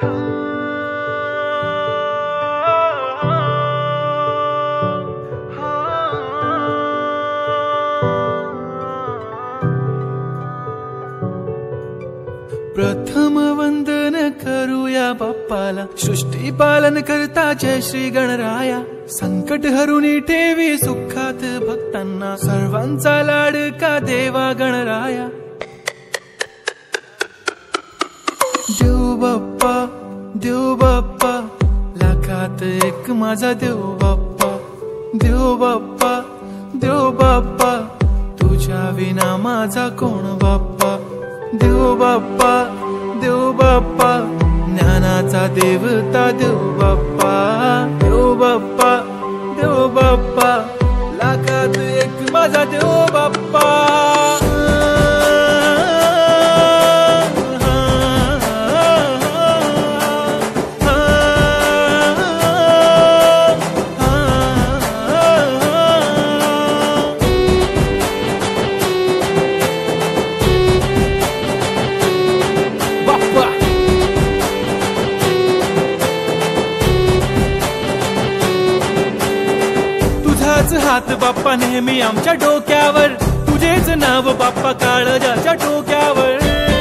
प्रथम वंदन करूया बाप्पाला, सृष्टी पालन करता जय श्री गणराया। संकट हरुनी ठेवी सुखात भक्तांना, सर्वांचा लाडका देवा गणराया। देव बाप्पा देव बाप्पा, लाखात एक माझा देव बाप्पा। देव बाप्पा देव बाप्पा, तुझ्या विना माझा कोण बाप्पा। देव बाप्पा देव बाप्पा, ज्ञानाचा देवता देव बाप्पा। देव बाप्पा देव बाप्पा, लाखात एक माझा देव बाप्पा। हात बाप्पा नेहमी आमच्या डोक्यावर, तुझेच नाव बाप्पा काळजाच्या टोक्यावर।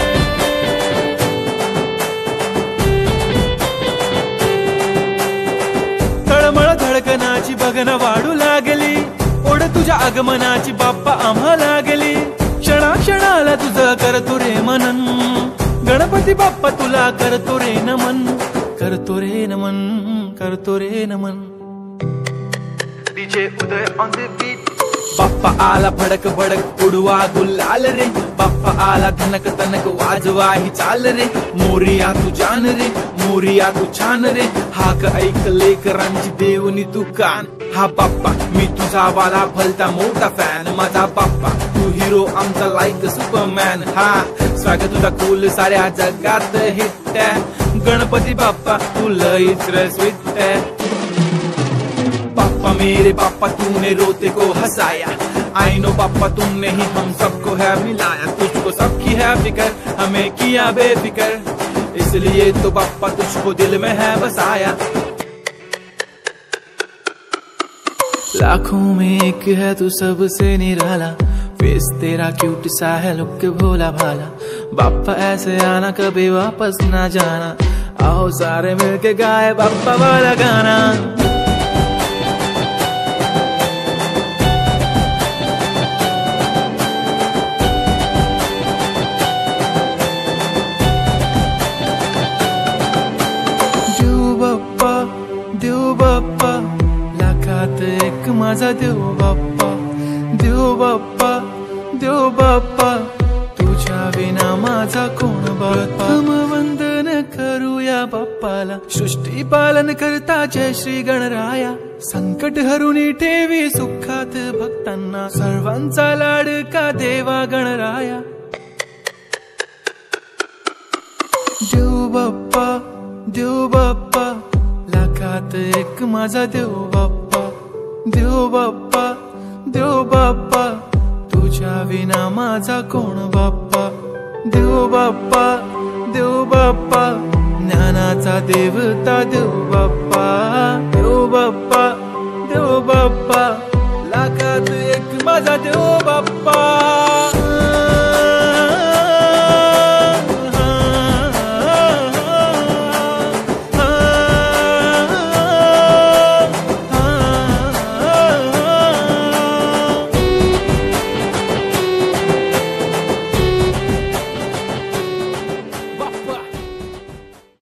तळमळ धडकनाची बघन वाढू लागली, ओढ तुझ्या आगमनाची बाप्पा आम्हा लागली। क्षणा क्षणाला तुझं करतो रे मनन, गणपती बाप्पा तुला करतो रे नमन। करतो रे नमन करतो रे नमन। DJ Uday on the beat. Bappa आला भडक भडक उडवा गुलाल रे, बाप्पा आला धनक तनक वाजवा ही चाल रे। मोरिया तू जान रे, मोरिया तू छान रे, हाक ऐक लेकरांची देवनी तू कान। हा बाप्पा मी तुझा वाला भलता मोठा फॅन, माझा बाप्पा तू हिरो आमचा लाईक सुपरमॅन। हा स्वागत तुझा कूल साऱ्या जगात हिट, गणपती बाप्पा तू लईच स्वीट। बाप्पा मेरे बाप्पा तूने रोते को हंसाया, आई नो बाप्पा तुमने ही हम सबको है मिलाया। तुझको सबकी है फिकर, हमें किया बेफिकर, इसलिए तो बाप्पा तुझको दिल में है बसाया। लाखों में एक है तू सबसे निराला, फेस तेरा क्यूट सा है लुक भोला भाला। बाप्पा ऐसे आना कभी वापस ना जाना, आओ सारे मिलके गाए बाप्पा वाला गाना। देव बाप्पा, लाखात एक माझा देव बाप्पा। देव बाप्पा देव बाप्पा, तुझ्या विना माझा कोण बाप्पा। प्रथम वंदन करूया बाप्पाला, सृष्टी पालन करता जय श्री गणराया। संकट हरुनी ठेवी सुखात भक्तांना, सर्वांचा लाडका देवा गणराया। देव बाप्पा देव बाप्पा, लाखात एक माझा देव बाप्पा। देव बाप्पा देव बाप्पा, तुझ्या विना माझा कोण बाप्पा। देव बाप्पा देव बाप्पा, ज्ञानाचा देवता देव बाप्पा। देव बाप्पा देव बाप्पा, लाखात एक माझा देव बाप्पा।